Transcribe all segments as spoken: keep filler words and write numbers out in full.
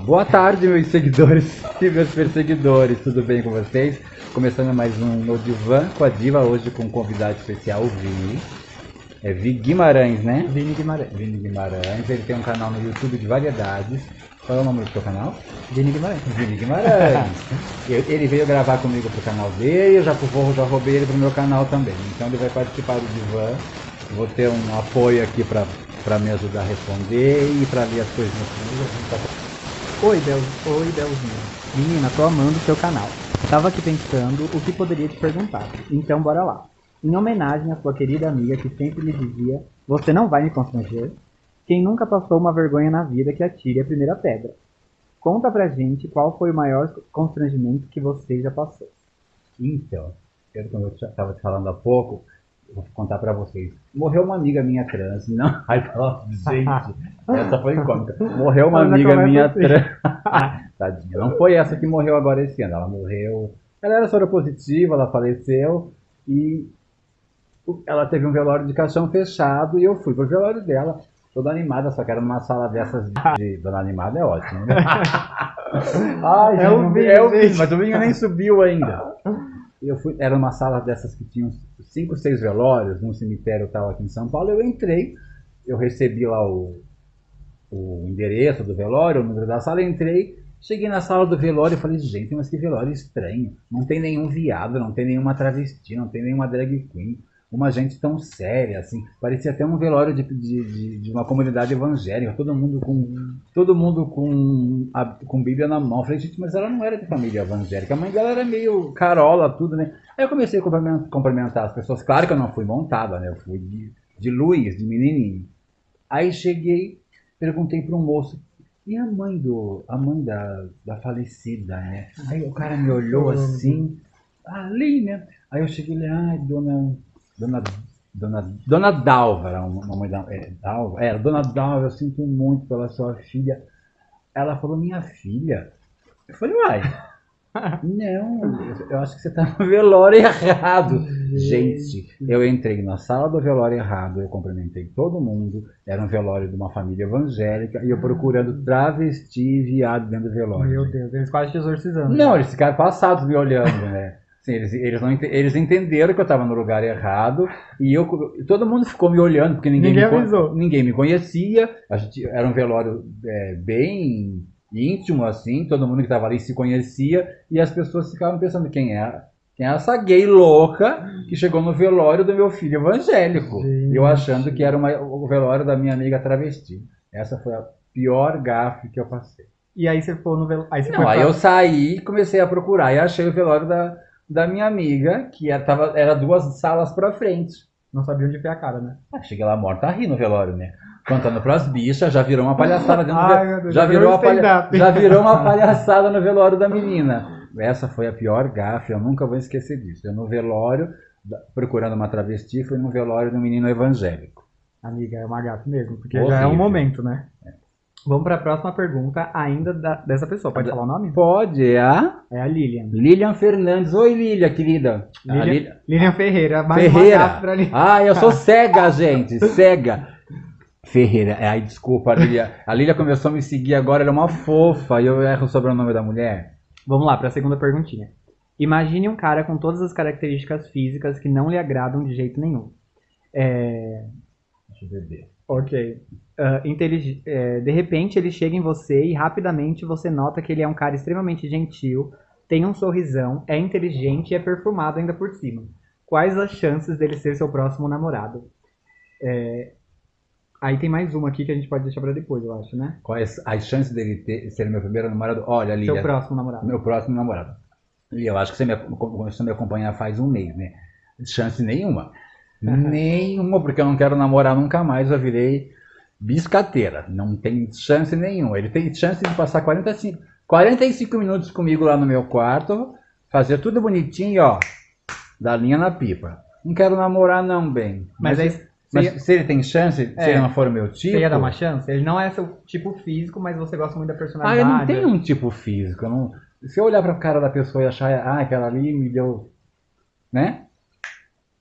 Boa tarde, meus seguidores e meus perseguidores, tudo bem com vocês? Começando mais um No Divã com a Diva, hoje com um convidado especial, o Vini. É Vini Guimarães, né? Vini Guimarães. Vini Guimarães, ele tem um canal no YouTube de variedades. Qual é o nome do seu canal? Vini Guimarães. Vini Guimarães. Ele veio gravar comigo pro canal dele, eu já, já roubei ele pro meu canal também. Então ele vai participar do Divã. Vou ter um apoio aqui pra, pra me ajudar a responder e pra ler as coisas no Oi, Del... Oi, Delzinho. Menina, tô amando o seu canal. Tava aqui pensando o que poderia te perguntar. Então bora lá. Em homenagem à sua querida amiga que sempre lhe dizia: você não vai me constranger. Quem nunca passou uma vergonha na vida que atire a primeira pedra. Conta pra gente qual foi o maior constrangimento que você já passou. Então, como eu estava te falando há pouco, vou contar pra vocês. Morreu uma amiga minha trans. Não, ai, gente, essa foi incômica. Morreu uma amiga minha assim. trans. Tadinha. Não foi essa que morreu agora esse ano. Ela morreu. Ela era soropositiva, ela faleceu e ela teve um velório de caixão fechado e eu fui pro velório dela. Toda animada, só que era numa sala dessas de Dona Animada, é ótimo, né? Ai, é o Vinho, é o Vinho, mas o Vinho nem subiu ainda. Eu fui, era uma sala dessas que tinham cinco, seis velórios, num cemitério tal aqui em São Paulo. Eu entrei, eu recebi lá o, o endereço do velório, o número da sala, entrei, cheguei na sala do velório e falei, gente, mas que velório estranho. Não tem nenhum viado, não tem nenhuma travesti, não tem nenhuma drag queen. Uma gente tão séria, assim, parecia até um velório de, de, de uma comunidade evangélica, todo mundo com todo mundo com, a, com Bíblia na mão. Eu falei, gente, mas ela não era de família evangélica, a mãe dela era meio carola, tudo, né? Aí eu comecei a cumprimentar, cumprimentar as pessoas, claro que eu não fui montada, né? Eu fui de, de luz, de menininho. Aí cheguei, perguntei para um moço, e a mãe do, a mãe da, da falecida, né? Aí o cara me olhou assim, ali, né? Aí eu cheguei e ai, dona... Dona, dona, dona Dalva, era uma mãe da, é, Dalva, é, Dona Dalva, eu sinto muito pela sua filha. Ela falou, minha filha? Eu falei, uai, não, eu acho que você tá no velório errado. Gente, eu entrei na sala do velório errado, eu cumprimentei todo mundo, era um velório de uma família evangélica, e eu procurando travesti e viado dentro do velório. Meu Deus, eles quase te exorcizando. Não, eles ficaram passados me olhando, né? Sim, eles, eles, não, eles entenderam que eu estava no lugar errado e eu, todo mundo ficou me olhando porque ninguém, ninguém, me, avisou. ninguém me conhecia. A gente, era um velório é, bem íntimo, assim, todo mundo que estava ali se conhecia e as pessoas ficavam pensando quem é, quem é essa gay louca que chegou no velório do meu filho evangélico. Gente. Eu achando que era uma, o velório da minha amiga travesti. Essa foi a pior gafe que eu passei. E aí você foi no velório? Aí, você Não, foi aí pra... eu saí e comecei a procurar e achei o velório da... da minha amiga, que era, tava, era duas salas pra frente. Não sabia onde foi a cara, né? Ah, cheguei lá morta a rir no velório, né? Contando pras bichas, já virou uma palhaçada dentro do Ai, velório. Deus, já, já, virou virou uma palha... um já virou uma palhaçada no velório da menina. Essa foi a pior gafe, eu nunca vou esquecer disso. Eu no velório, procurando uma travesti, fui no velório de um menino evangélico. Amiga, é uma gafe mesmo, porque Horrível. Já é um momento, né? É. Vamos para a próxima pergunta, ainda da, dessa pessoa. Pode falar o nome? Pode, é a... É a Lilian. Lilian Fernandes. Oi, Lilian, querida. Lilian, Lilian... Lilian Ferreira. Mais Ferreira. Uma pra Lilian. Ah, eu sou cega, gente. Cega. Ferreira. Ai, desculpa, a Lilian. A Lilian começou a me seguir agora, ela é uma fofa. E eu erro o sobrenome da mulher. Vamos lá, para a segunda perguntinha. Imagine um cara com todas as características físicas que não lhe agradam de jeito nenhum. É... Deixa eu beber. Ok. Uh, intelig... é, de repente ele chega em você e rapidamente você nota que ele é um cara extremamente gentil, tem um sorrisão, é inteligente e é perfumado ainda por cima. Quais as chances dele ser seu próximo namorado? É... Aí tem mais uma aqui que a gente pode deixar para depois, eu acho, né? Quais as chances dele ter, ser meu primeiro namorado? Olha, Lilian. Seu próximo namorado. Meu próximo namorado. E eu acho que você me, você me acompanha faz um mês, né? Chance nenhuma. Nenhuma, porque eu não quero namorar nunca mais, eu virei biscateira, não tem chance nenhuma. Ele tem chance de passar quarenta e cinco, quarenta e cinco minutos comigo lá no meu quarto, fazer tudo bonitinho, ó, da linha na pipa. Não quero namorar não, bem. Mas, mas, aí, mas ia... se ele tem chance, é, se ele não for o meu tipo... Você ia dar uma chance? Ele não é seu tipo físico, mas você gosta muito da personalidade. Ah, eu não tenho um tipo físico. Eu não... Se eu olhar pra cara da pessoa e achar, ah, aquela ali me deu... Né?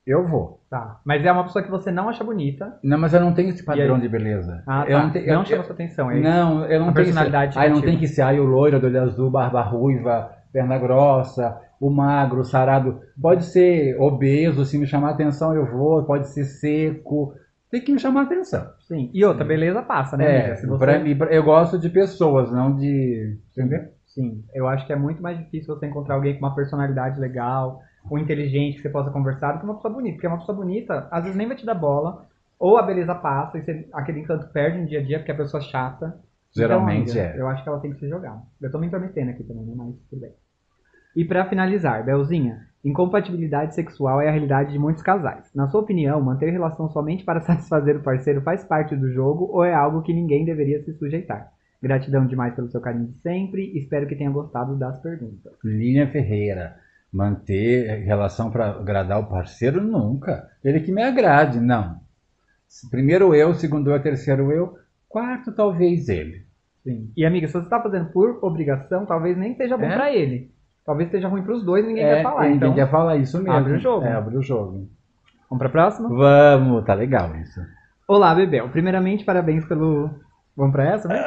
eu vou. Tá. Mas é uma pessoa que você não acha bonita. Não, mas eu não tenho esse padrão aí? de beleza. Ah, eu tá. não, te, Não eu, chama eu, sua atenção, é isso? não, eu não A tenho personalidade que ser, ai, não cativa. tem que ser ai, o loiro, do olho azul, barba ruiva, perna grossa, o magro, o sarado. Pode ser obeso, se me chamar a atenção eu vou. Pode ser seco. Tem que me chamar a atenção. Sim. E outra, beleza passa, né, É, amiga? Se você... pra mim, eu gosto de pessoas, não de... Entendeu? Sim, eu acho que é muito mais difícil você encontrar alguém com uma personalidade legal, ou inteligente, que você possa conversar, do que uma pessoa bonita. Porque uma pessoa bonita, às vezes nem vai te dar bola, ou a beleza passa, e você, aquele encanto perde no dia a dia, porque é a pessoa chata. Geralmente então, amiga, é. eu acho que ela tem que se jogar. Eu tô me intrometendo aqui também, né? Mas tudo bem. E pra finalizar, Belzinha, incompatibilidade sexual é a realidade de muitos casais. Na sua opinião, manter relação somente para satisfazer o parceiro faz parte do jogo ou é algo que ninguém deveria se sujeitar? Gratidão demais pelo seu carinho de sempre. Espero que tenha gostado das perguntas. Lilian Ferreira. Manter relação para agradar o parceiro? Nunca. Ele que me agrade, não. Primeiro eu, segundo eu, terceiro eu, quarto talvez ele. Sim. E amiga, se você está fazendo por obrigação, talvez nem seja bom É? para ele. Talvez seja ruim para os dois e ninguém É, quer falar. ninguém Então, quer falar isso mesmo. abre o jogo. É, abre o jogo. Vamos para a próxima? Vamos, tá legal isso. Olá, Bebel. Primeiramente, parabéns pelo... Vamos para essa, né?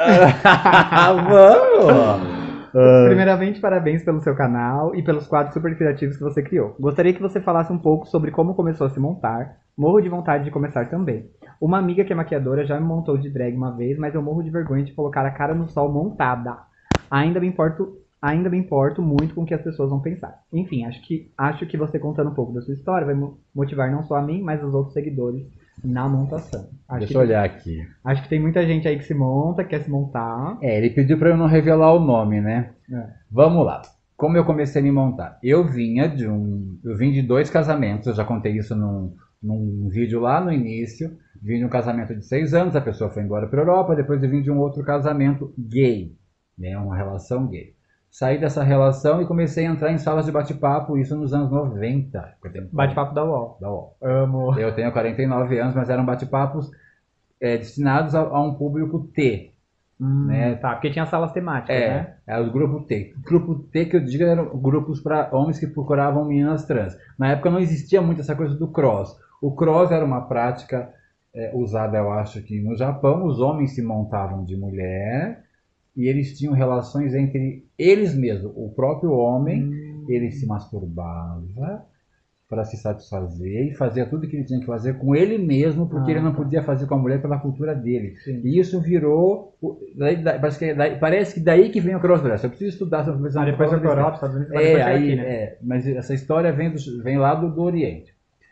Vamos! Primeiramente, parabéns pelo seu canal e pelos quadros super criativos que você criou. Gostaria que você falasse um pouco sobre como começou a se montar. Morro de vontade de começar também. Uma amiga que é maquiadora já me montou de drag uma vez, mas eu morro de vergonha de colocar a cara no sol montada. Ainda me importo, ainda me importo muito com o que as pessoas vão pensar. Enfim, acho que, acho que você contando um pouco da sua história vai motivar não só a mim, mas os outros seguidores na montação. Acho Deixa que eu olhar aqui. Acho que tem muita gente aí que se monta, quer se montar. É, ele pediu para eu não revelar o nome, né? É. Vamos lá. Como eu comecei a me montar? Eu vinha de um, eu vim de dois casamentos. Eu já contei isso num, num vídeo lá no início. Vim de um casamento de seis anos, a pessoa foi embora para a Europa. Depois eu vim de um outro casamento gay, né? Uma relação gay. Saí dessa relação e comecei a entrar em salas de bate-papo, isso nos anos noventa. Bate-papo da U O L. Da U O L. Amo. Eu tenho quarenta e nove anos, mas eram bate-papos é, destinados a, a um público T. Hum, né? Tá, porque tinha salas temáticas, É, né? é o grupo T. O grupo T que eu digo eram grupos para homens que procuravam meninas trans. Na época não existia muito essa coisa do cross. O cross era uma prática é, usada, eu acho que no Japão, os homens se montavam de mulher e eles tinham relações entre eles mesmos. O próprio homem, hum. ele se masturbava para se satisfazer e fazia tudo que ele tinha que fazer com ele mesmo, porque ah, ele não tá. podia fazer com a mulher pela cultura dele. Sim. E isso virou... Daí, daí, parece, que daí, parece que daí que vem o crossdress. Eu preciso estudar sobre isso. Ah, depois eu Europa, Estados Unidos, é, aí, aqui, né? é, mas essa história vem, do, vem lá do, do Oriente.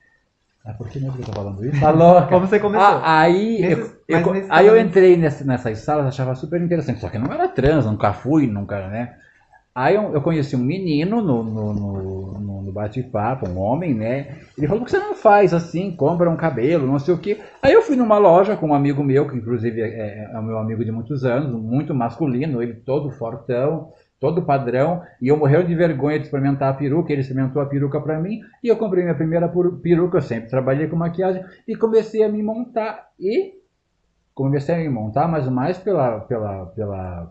Ah, por que mesmo que eu tô falando isso? Tá louca. Como você começou? Ah, aí nesses, eu, eu, aí eu entrei nessa, nessas salas, achava super interessante. Só que eu não era trans, nunca fui, nunca, né? Aí eu, eu conheci um menino no, no, no, no bate-papo, um homem, né? Ele falou, por que você não faz assim, compra um cabelo, não sei o quê. Aí eu fui numa loja com um amigo meu, que inclusive é, é o meu amigo de muitos anos, muito masculino, ele todo fortão, todo padrão, e eu morrendo de vergonha de experimentar a peruca, ele experimentou a peruca pra mim, e eu comprei minha primeira peruca, eu sempre trabalhei com maquiagem, e comecei a me montar, e comecei a me montar, mas mais pela... pela, pela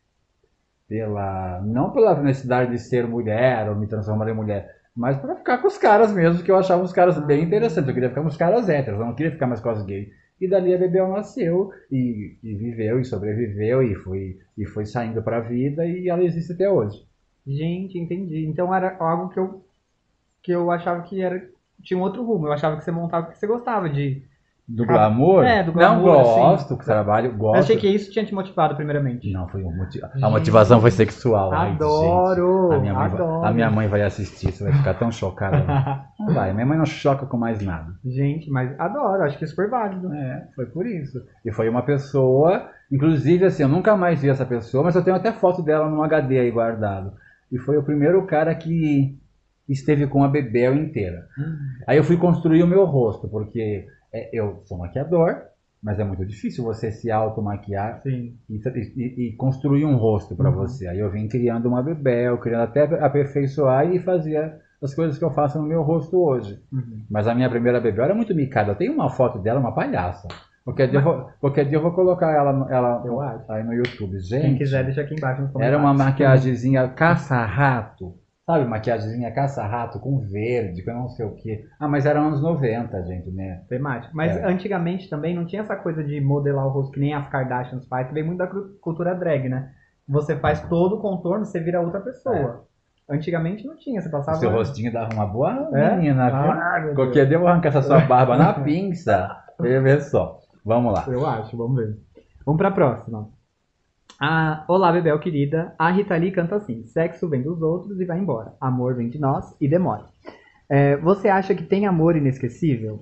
pela não pela necessidade de ser mulher ou me transformar em mulher, mas para ficar com os caras mesmo, que eu achava os caras bem interessantes. Eu queria ficar com os caras héteros, eu não queria ficar mais com as gays. E dali a Bebel nasceu e, e viveu e sobreviveu e foi, e foi saindo para a vida e ela existe até hoje. Gente, entendi. Então era algo que eu, que eu achava que era, tinha um outro rumo. Eu achava que você montava porque você gostava de... Do glamour? É, do glamour. Não gosto, assim. que trabalho, gosto. Eu achei que isso tinha te motivado primeiramente. Não, foi um motiv... a motivação foi sexual. Adoro, Ai, a minha mãe adoro. Vai... A minha mãe vai assistir, você vai ficar tão chocada. Não vai, minha mãe não choca com mais nada. Gente, mas adoro, acho que é super válido. É, foi por isso. E foi uma pessoa, inclusive assim, eu nunca mais vi essa pessoa, mas eu tenho até foto dela num H D aí guardado. E foi o primeiro cara que esteve com a Bebel inteira. Hum. Aí eu fui construir o meu rosto, porque... É, eu sou maquiador, mas é muito difícil você se automaquiar e, e, e construir um rosto para uhum. você. Aí eu vim criando uma Bebel, criando até aperfeiçoar e fazia as coisas que eu faço no meu rosto hoje. Uhum. Mas a minha primeira Bebel era muito micada. Eu tenho uma foto dela, uma palhaça. Qualquer dia, eu vou, qualquer dia eu vou colocar ela, ela eu acho. aí no YouTube. Gente, quem quiser deixa aqui embaixo nos comentários. Era uma maquiagemzinha caça-rato. Sabe, maquiagemzinha caça-rato com verde, com não sei o quê. Ah, mas era anos noventa, gente, né? Temático. Mas É. antigamente também não tinha essa coisa de modelar o rosto que nem as Kardashians faz, que vem muito da cru- cultura drag, né? Você faz todo o contorno, você vira outra pessoa. Antigamente não tinha, você O passava... seu rostinho dava uma boa É? menina, Ah, viu? meu Qualquer Deus. dia eu vou arrancar essa sua barba na pinça. Vê só. Vamos lá. Eu acho, vamos ver. Vamos pra próxima. Ah, olá, Bebel querida. A Rita Lee canta assim: sexo vem dos outros e vai embora. Amor vem de nós e demora. É, você acha que tem amor inesquecível?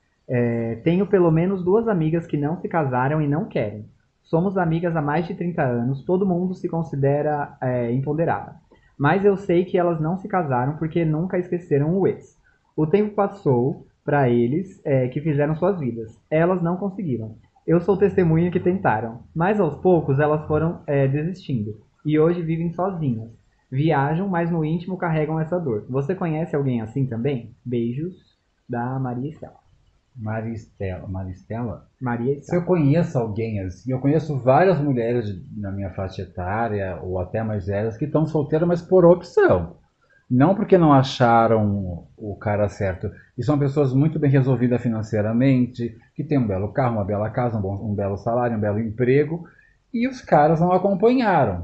É, tenho pelo menos duas amigas que não se casaram e não querem. Somos amigas há mais de trinta anos, todo mundo se considera é, empoderada. Mas eu sei que elas não se casaram porque nunca esqueceram o ex. O tempo passou para eles é, que fizeram suas vidas. Elas não conseguiram. Eu sou testemunha que tentaram, mas aos poucos elas foram é, desistindo. E hoje vivem sozinhas. Viajam, mas no íntimo carregam essa dor. Você conhece alguém assim também? Beijos da Maria Estela. Maristela. Maristela? Maria Se eu Estela. conheço alguém assim, eu conheço várias mulheres de- na minha faixa etária, ou até mais velhas, que estão solteiras, mas por opção. Não porque não acharam o cara certo. E são pessoas muito bem resolvidas financeiramente, que têm um belo carro, uma bela casa, um, bom, um belo salário, um belo emprego, e os caras não acompanharam.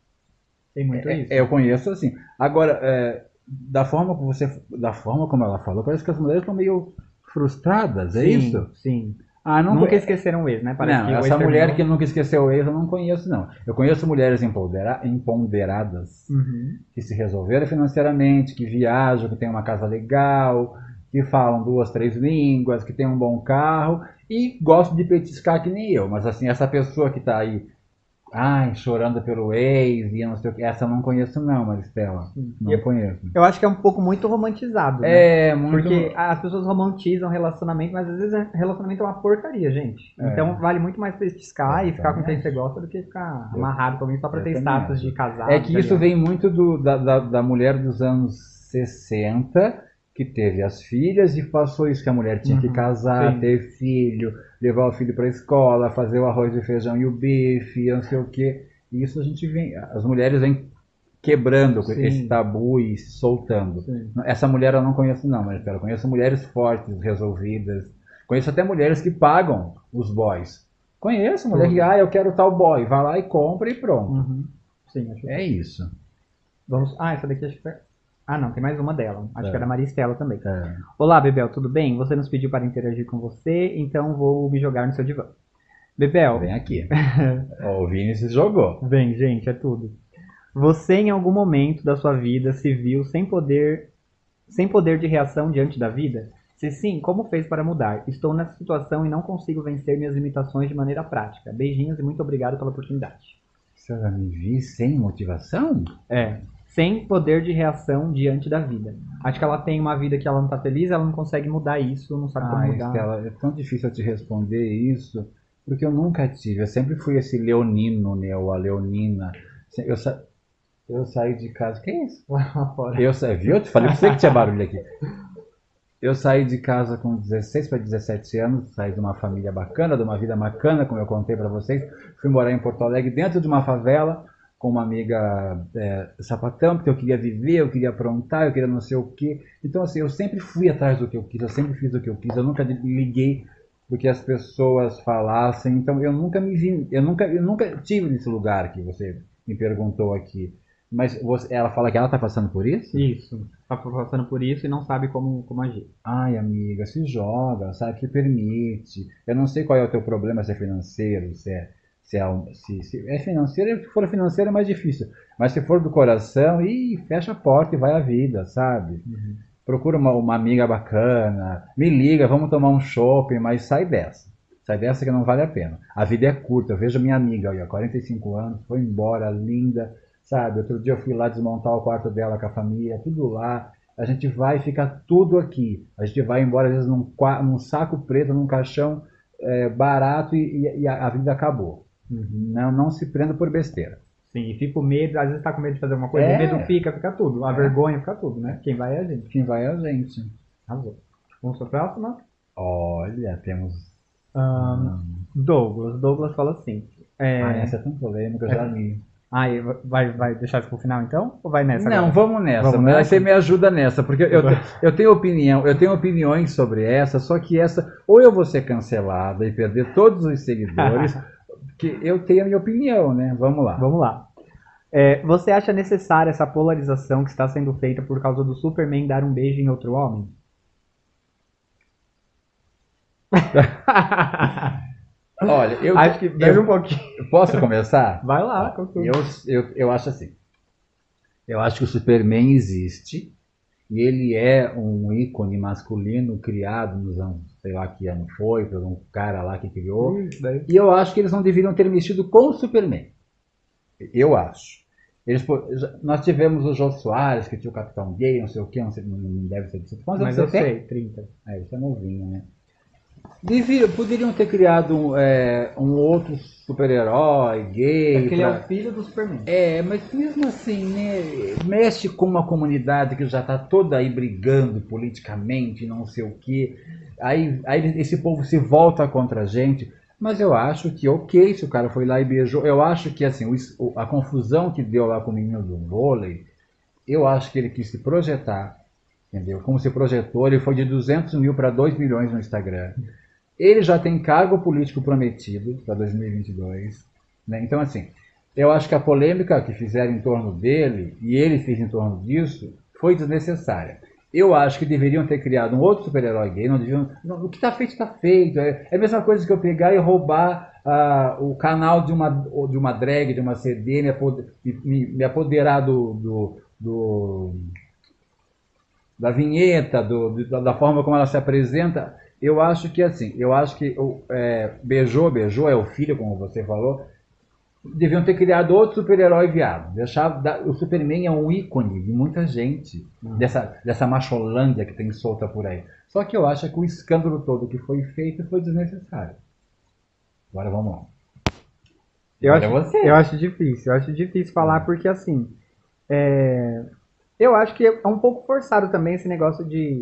Tem muito É, isso. eu conheço assim. Agora, é, da forma como você, da forma como ela falou, parece que as mulheres estão meio frustradas, é Sim, isso? sim. Ah, não, Nunca esqueceram o ex, né? Parece não, que o ex essa mulher terminou. que nunca esqueceu o ex, eu não conheço, não. Eu conheço mulheres empodera- empoderadas, Uhum. que se resolveram financeiramente, que viajam, que têm uma casa legal, que falam duas, três línguas, que têm um bom carro e gostam de petiscar que nem eu. Mas assim, essa pessoa que está aí, ai, chorando pelo ex e eu não sei o que, essa eu não conheço não, Maristela. Não Eu, conheço. eu acho que é um pouco muito romantizado, né? É, muito. Porque as pessoas romantizam relacionamento, mas às vezes relacionamento é uma porcaria, gente. Então vale muito mais petiscar É, e ficar com também quem você acho. gosta do que ficar Eu, amarrado com alguém só pra eu ter também status de acho. casado, É de que isso aliado. vem muito do, da, da, da mulher dos anos sessenta, que teve as filhas e passou isso, que a mulher tinha que Uhum, casar, sim. ter filho, levar o filho para a escola, fazer o arroz e feijão e o bife, não sei o quê. E isso a gente vem, as mulheres vêm quebrando esse Sim, tabu e se soltando. sim. Essa mulher eu não conheço não, mas eu conheço mulheres fortes, resolvidas. Conheço até mulheres que pagam os boys. Conheço mulher que, Tudo. ah, eu quero tal boy, vai lá e compra e pronto. Uhum. Sim, acho que É isso. vamos. Ah, essa daqui acho que foi. Ah, não, tem mais uma dela. Acho que era a É, Maria Estela também. é. Olá, Bebel, tudo bem? Você nos pediu para interagir com você, então vou me jogar no seu divã. Vem Bebel, aqui. Ó, o Vini se jogou. vem, gente, é tudo. Você em algum momento da sua vida se viu sem poder, sem poder de reação diante da vida? Se sim, como fez para mudar? Estou nessa situação e não consigo vencer minhas limitações de maneira prática. Beijinhos e muito obrigado pela oportunidade. Você vai me vir sem motivação? É, sem poder de reação diante da vida. Acho que ela tem uma vida que ela não tá feliz, ela não consegue mudar isso, não sabe como Ah, mudar. Estela, é tão difícil eu te responder isso, porque eu nunca tive. Eu sempre fui esse leonino, né, ou a leonina. Eu, sa... eu saí de casa. Que é isso? Lá fora. Eu saí, viu? Eu te falei pra você que tinha barulho aqui. Eu saí de casa com dezesseis para dezessete anos, saí de uma família bacana, de uma vida bacana, como eu contei para vocês. Fui morar em Porto Alegre, dentro de uma favela, com uma amiga é, sapatão, porque eu queria viver, eu queria aprontar, eu queria não sei o quê. Então, assim, eu sempre fui atrás do que eu quis, eu sempre fiz o que eu quis, eu nunca liguei do que as pessoas falassem. Então, eu nunca me vi, eu nunca, eu nunca tive nesse lugar que você me perguntou aqui. Mas você, ela fala que ela está passando por isso? Isso. Tá passando por isso e não sabe como, como agir. Ai, amiga, se joga, sabe? Se permite. Eu não sei qual é o teu problema, se é financeiro, se é, se é, um- se, se é financeiro. Se for financeiro é mais difícil. Mas se for do coração, ih, fecha a porta e vai à vida, sabe? Procura uma, uma amiga bacana, me liga, vamos tomar um shopping, mas sai dessa. Sai dessa que não vale a pena. A vida é curta. Eu vejo minha amiga, olha, quarenta e cinco anos, foi embora, linda, sabe? Outro dia eu fui lá desmontar o quarto dela com a família, tudo lá. A gente vai e fica tudo aqui. A gente vai embora, às vezes, num, qua- num saco preto, num caixão é, barato e, e- e a, a vida acabou. Não, não se prenda por besteira. Sim, e fica o medo, às vezes tá com medo de fazer alguma coisa, É. o medo fica, fica tudo. A É. vergonha fica tudo, né? Quem vai é a gente. Quem vai é a gente. Arrasou. Vamos pra próxima? Olha, temos. Ahn, Hum. Douglas. Douglas fala assim. Ah, É, essa é tão polêmica, eu já li. Ah, e vai, vai deixar isso pro final então? Ou vai nessa Não, agora? vamos nessa. Vamos Mas nessa? você me ajuda nessa, porque eu, eu tenho opinião, eu tenho opiniões sobre essa, só que essa, ou eu vou ser cancelada e perder todos os seguidores, porque eu tenho a minha opinião, né? Vamos lá. Vamos lá. É, você acha necessária essa polarização que está sendo feita por causa do Superman dar um beijo em outro homem? Olha, eu acho que bebe eu, um pouquinho. Posso começar? Vai lá, com tudo. Eu, eu, eu acho assim. Eu acho que o Superman existe e ele é um ícone masculino criado nos anos, sei lá que ano foi, por um cara lá que criou. Isso daí. E eu acho que eles não deveriam ter mexido com o Superman. Eu acho. Eles, nós tivemos o Jô Soares, que tinha o Capitão Gay, não sei o que, não, sei, não deve ser disso. Mas eu sei, trinta. É, isso é novinho, né? Devia, poderiam ter criado é, um outro super-herói gay. É porque ele pra... é o filho do Superman. É, mas mesmo assim, né? Mexe com uma comunidade que já está toda aí brigando politicamente, não sei o quê. Aí, aí esse povo se volta contra a gente. Mas eu acho que, ok, se o cara foi lá e beijou. Eu acho que, assim, o, a confusão que deu lá com o menino do vôlei, eu acho que ele quis se projetar, entendeu? Como se projetou, ele foi de duzentos mil para dois milhões no Instagram. Ele já tem cargo político prometido para dois mil e vinte e dois, né? Então, assim, eu acho que a polêmica que fizeram em torno dele, e ele fez em torno disso, foi desnecessária. Eu acho que deveriam ter criado um outro super-herói gay, não deviam, não, o que está feito, está feito. É, é a mesma coisa que eu pegar e roubar uh, o canal de uma, de uma drag, de uma C D, me, apoder, me, me apoderar do, do, do, da vinheta, do, do, da forma como ela se apresenta. Eu acho que assim, eu acho que é, beijou, beijou, é o filho, como você falou, deviam ter criado outro super-herói viado. Deixar, o Superman é um ícone de muita gente, uhum. dessa, dessa macholândia que tem solta por aí. Só que eu acho que o escândalo todo que foi feito foi desnecessário. Agora vamos lá. Eu, acho, você. eu acho difícil, eu acho difícil falar porque assim, é, eu acho que é um pouco forçado também esse negócio de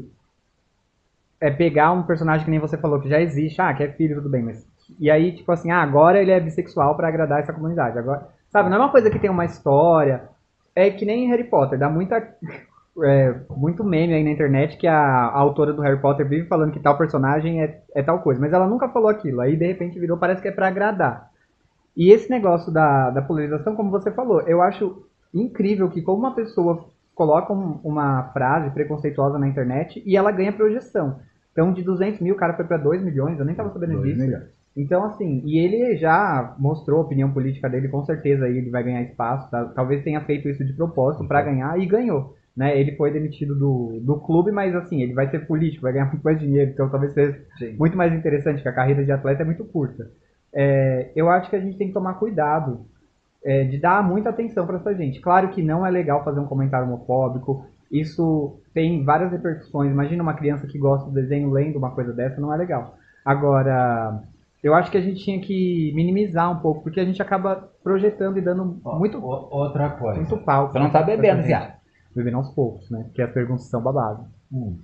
é, pegar um personagem que nem você falou, que já existe, ah, que é filho, tudo bem, mas e aí, tipo assim, ah, agora ele é bissexual pra agradar essa comunidade. Agora, sabe, não é uma coisa que tem uma história. É que nem Harry Potter, dá muita, é, muito meme aí na internet que a, a autora do Harry Potter vive falando que tal personagem é, é tal coisa, mas ela nunca falou aquilo. Aí, de repente, virou, parece que é pra agradar. E esse negócio da, da polarização, como você falou, eu acho incrível que como uma pessoa coloca um, uma frase preconceituosa na internet e ela ganha projeção. Então, de duzentos mil, o cara foi pra dois milhões, eu nem tava sabendo disso. Milhões. Então, assim, e ele já mostrou a opinião política dele, com certeza aí ele vai ganhar espaço, tá? Talvez tenha feito isso de propósito para ganhar, e ganhou, né? Ele foi demitido do, do clube, mas assim, ele vai ser político, vai ganhar muito mais dinheiro, então talvez seja Sim. muito mais interessante, que a carreira de atleta é muito curta. É, eu acho que a gente tem que tomar cuidado é, de dar muita atenção para essa gente. Claro que não é legal fazer um comentário homofóbico, isso tem várias repercussões. Imagina uma criança que gosta do desenho lendo uma coisa dessa, não é legal. Agora... eu acho que a gente tinha que minimizar um pouco, porque a gente acaba projetando e dando oh, muito outra coisa. Muito palco. Você não tá bebendo, viado. Bebendo aos poucos, né? Porque as perguntas são babadas. Hum.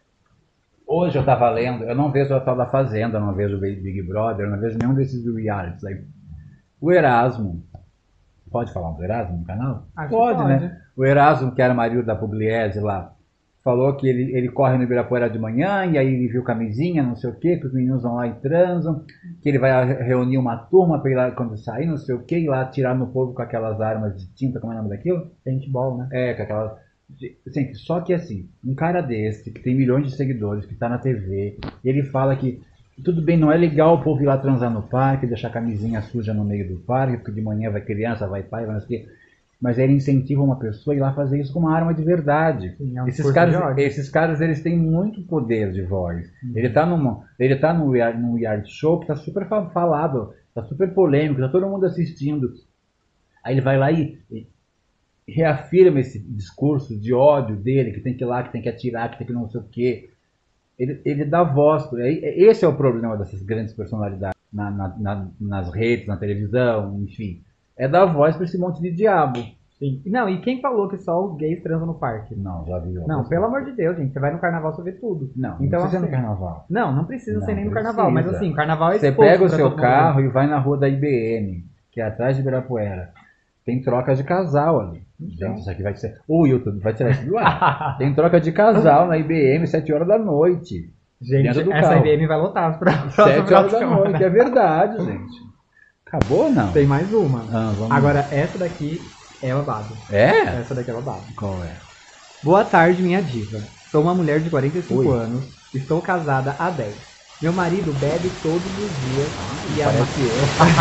Hoje eu tava lendo, eu não vejo o tal da Fazenda, eu não vejo o Big Brother, eu não vejo nenhum desses realities aí. O Erasmo, pode falar do Erasmo no canal? Acho pode, pode, né? O Erasmo, que era marido da Pugliese lá, falou que ele, ele corre no Ibirapuera de manhã, e aí ele viu camisinha, não sei o que, que os meninos vão lá e transam, que ele vai reunir uma turma para ir lá quando sair, não sei o que, e lá atirar no povo com aquelas armas de tinta, como é o nome daquilo? Paintball, né? É, com aquelas... Assim, só que assim, um cara desse, que tem milhões de seguidores, que tá na T V, ele fala que tudo bem, não é legal o povo ir lá transar no parque, deixar a camisinha suja no meio do parque, porque de manhã vai criança, vai pai, vai não sei o que. Mas ele incentiva uma pessoa a ir lá fazer isso com uma arma de verdade. Sim, é um esses, caras, esses caras, eles têm muito poder de voz. Uhum. Ele está num, ele tá num, num reality show que está super falado, está super polêmico, está todo mundo assistindo. Aí ele vai lá e, e reafirma esse discurso de ódio dele, que tem que ir lá, que tem que atirar, que tem que não sei o quê. Ele, ele dá voz. Esse é o problema dessas grandes personalidades na, na, na, nas redes, na televisão, enfim. É dar voz para esse monte de diabo. Sim. Não, e quem falou que só os gays transam no parque? Não, já viu. Não, pelo amor de Deus, gente. Você vai no carnaval, você vê tudo. Não, então, não precisa assim, no carnaval. Não, não precisa não, ser nem no precisa. carnaval. Mas assim, carnaval é Você pega o seu carro e vai na rua da I B M, que é atrás de Ibirapuera. Tem troca de casal ali. Então. Gente, isso aqui vai ser... O YouTube vai tirar isso do ar. Tem troca de casal na I B M, sete horas da noite. Gente, do essa carro. I B M vai lotar para sete horas da noite, é verdade, gente. Acabou ou não? Tem mais uma. Ah, vamos Agora, essa daqui é babado. É? Essa daqui é babado. Qual é? Boa tarde, minha diva. Sou uma mulher de quarenta e cinco Oi. anos. Estou casada há dez. Meu marido bebe todos os dias. e, há Parece eu.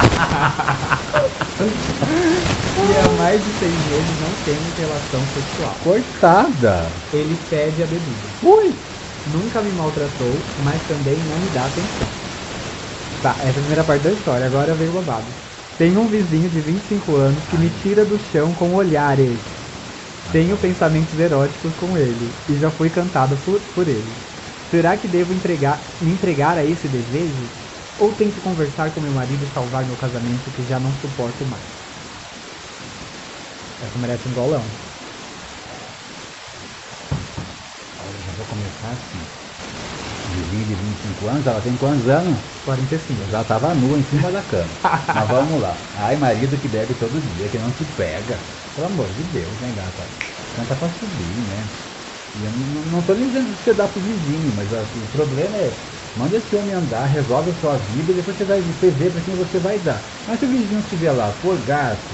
e há mais de seis meses não temos relação sexual. Coitada. Ele pede a bebida. Ui. Nunca me maltratou, mas também não me dá atenção. Tá, essa é a primeira parte da história, agora veio o babado. Tenho um vizinho de vinte e cinco anos que me tira do chão com olhares. Tenho pensamentos eróticos com ele e já fui cantado por, por ele. Será que devo entregar, me entregar a esse desejo? Ou tento conversar com meu marido e salvar meu casamento que já não suporto mais? Essa merece um golão. Eu já vou começar assim. Vizinho de vinte e cinco anos, ela tem quantos anos? quarenta e cinco. Eu já tava nua em cima da cama. Mas vamos lá. Ai, marido que bebe todo dia, que não se pega. Pelo amor de Deus, né, gata? Canta pra subir, né? E eu não, não tô nem dizendo que você dá pro vizinho, mas assim, o problema é, manda esse homem andar, resolve a sua vida e depois você vai você vê pra quem você vai dar. Mas se o vizinho estiver lá por gasto,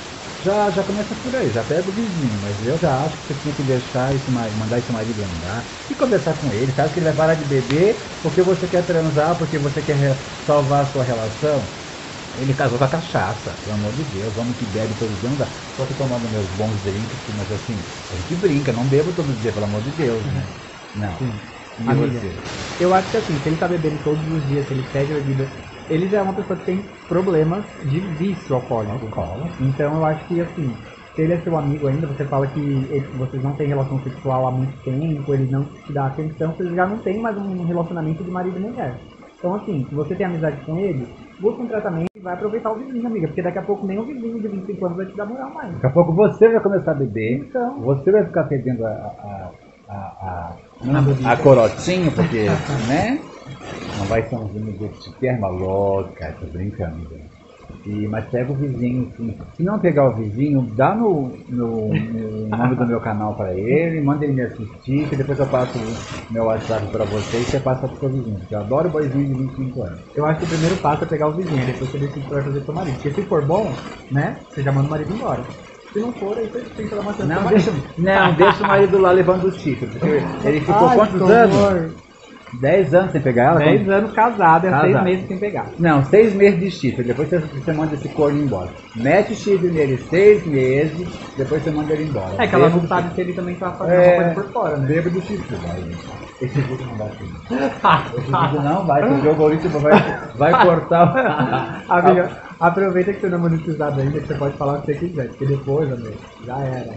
já, já começa por aí, já pega o vizinho, mas eu já acho que você tinha que deixar esse marido, mandar esse marido andar e conversar com ele, sabe que ele vai parar de beber porque você quer transar, porque você quer salvar a sua relação. Ele casou com a cachaça, pelo amor de Deus, homem que bebe todo dia, não dá. Só tô tomando meus bons drinks, mas assim, a gente brinca, não bebo todo dia, pelo amor de Deus, né? Não. Sim. E Amiga, você? eu acho que assim, se ele tá bebendo todos os dias, se ele pede a bebida, ele já é uma pessoa que tem problemas de vício alcoólico. Alcoólatra. Então eu acho que assim, se ele é seu amigo ainda, você fala que ele- vocês não têm relação sexual há muito tempo, ele não te dá atenção, vocês já não tem mais um relacionamento de marido e mulher. Então assim, se você tem amizade com ele, busca um tratamento e vai aproveitar o vizinho, amiga, porque daqui a pouco nem o vizinho de vinte e cinco anos vai te dar moral mais. Daqui a pouco você vai começar a beber, Então, você vai ficar perdendo a, a, a, a, A bebida. a, a corotinha, porque, né? Não vai ser um vinho de terma louca, tô brincando, gente. E, mas pega o vizinho, sim. Se não pegar o vizinho, dá no, no, no nome do meu canal para ele, manda ele me assistir, que depois eu passo o meu WhatsApp para você e você passa pro seu vizinho. Porque eu adoro boizinho de vinte e cinco anos. eu acho que o primeiro passo é pegar o vizinho, depois você decide o que vai fazer com o seu marido. Porque se for bom, né, você já manda o marido embora. Se não for, aí você tem que dar uma chance pro Não, marido. deixa, não, deixa o marido lá levando o título. Porque ele ficou Ai, quantos que anos? horror. dez anos sem pegar ela? dez anos casado, é seis Casado. meses sem pegar. Não, seis meses de chifre, depois você, você manda esse corno embora. Mete o chifre nele seis meses, depois você manda ele embora. É que ela não Bêbado sabe se ele também tá fazendo É. alguma coisa por fora, né? Bêbado do chifre, vai. Esse vídeo não vai ter. Esse vídeo não vai, porque o algoritmo vai, vai cortar. Amiga, aproveita que você não é monetizado ainda, que você pode falar o que você quiser, porque depois, amigo, já era.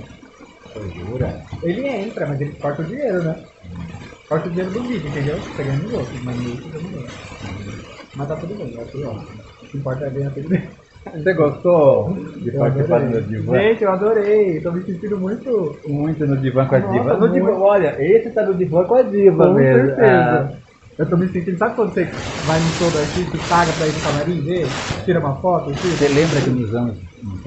Jura? Ele entra, mas ele corta o dinheiro, né? Corta o dinheiro do vídeo, entendeu? Você ganha nos outros, mas no YouTube você não ganha. Mas tá tudo bem, é tudo ótimo. O que importa é ganhar tudo bem. Você gostou de Eu participar do adorei. meu divã? Gente, eu adorei, tô me sentindo muito... Muito no divã com a Nossa, diva. No muito. divã, olha, esse tá no divã com a diva Com mesmo. certeza. Eu tô me sentindo, sabe quando você vai no show do artista e paga pra ir no camarim ver? Tira uma foto, Ah, assim? você lembra que nos anos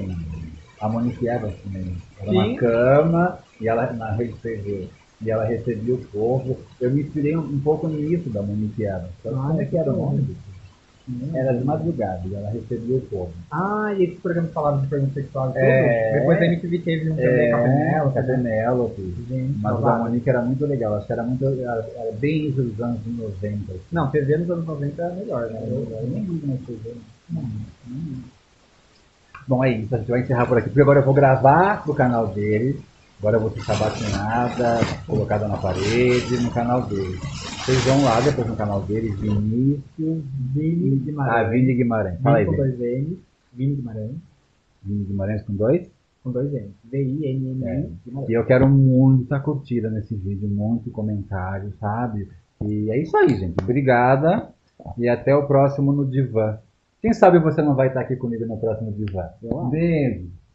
a Monique Evans também era Sim. uma cama e ela na rede T V e ela recebia o povo. Eu me inspirei um, um pouco nisso da Monique Evans. Sabe Ah, como é que era o que nome bom. disso? Era de madrugada e ela recebia o povo. Ah, e esses programas falavam de pergunta sexual e tudo. É. Depois a M T V teve um também, É, Capenela, Capenélope. Gente, Mas o da salvado. Monique era muito legal, acho que era muito. Era, era bem isso dos anos noventa. assim. Não, T V nos anos noventa é melhor, né? Eu, eu nem ligo mais T V. Não, não ligo. Bom, é isso, a gente vai encerrar por aqui, porque agora eu vou gravar pro canal dele. Agora eu vou ficar batinada, colocada na parede, no canal dele. Vocês vão lá depois no canal dele, Vinícius Vini Guimarães. Ah, Vini Guimarães. Fala aí, Vini com Vini. dois N's. Vini Guimarães. Vini Guimarães com dois? Com dois N's. V I N N I É. Guimarães. E eu quero muita curtida nesse vídeo, muito comentário, sabe? E é isso aí, gente. Obrigada e até o próximo no Divã. Quem sabe você não vai estar aqui comigo no próximo Divã. Eu acho. Beijo.